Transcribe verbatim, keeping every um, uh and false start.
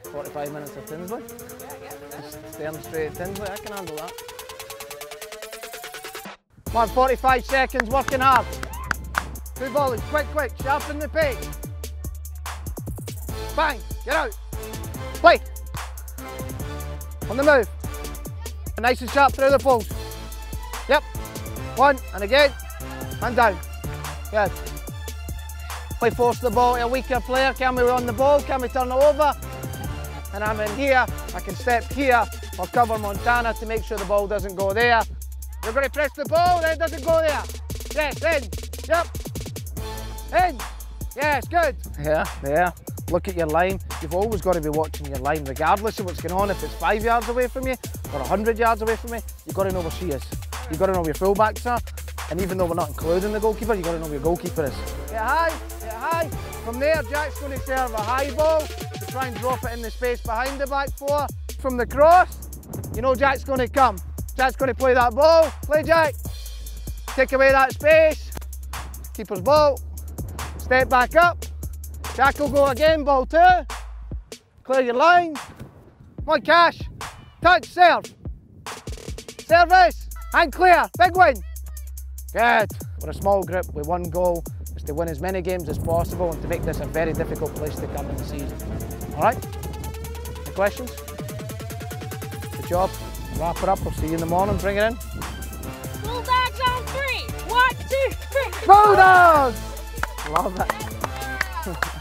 forty-five minutes of Tinsley. Yeah, yeah. Just staring straight at Tinsley, I can handle that. Come on, forty-five seconds, working hard. Two volleys, quick, quick, sharpen the pace. Bang, get out. Play. On the move. Nice and sharp through the poles. Yep. One, and again, and down. Good. Play force the ball to a weaker player. Can we run the ball? Can we turn it over? And I'm in here. I can step here or cover Montana to make sure the ball doesn't go there. You're going to press the ball, then it doesn't go there. Yes, in. Yep. In. Yes, good. Yeah, there. Look at your line. You've always got to be watching your line, regardless of what's going on. If it's five yards away from you or a hundred yards away from me, you've got to know where she is. You've got to know where your fullbacks are. And even though we're not including the goalkeeper, you've got to know where your goalkeeper is. Get high, get high. From there, Jack's going to serve a high ball to try and drop it in the space behind the back four. From the cross, you know Jack's going to come. Jack's going to play that ball. Play, Jack. Take away that space. Keeper's ball. Step back up. Jack will go again, ball two. Clear your line. Come on, Cash. Touch, serve. Service. And clear. Big win. Good. We're a small group with one goal. Is to win as many games as possible and to make this a very difficult place to come in the season. All right? Any questions? Good job. Wrap it up. We'll see you in the morning. Bring it in. Bulldogs on three. One, two, three. Bulldogs! Love it.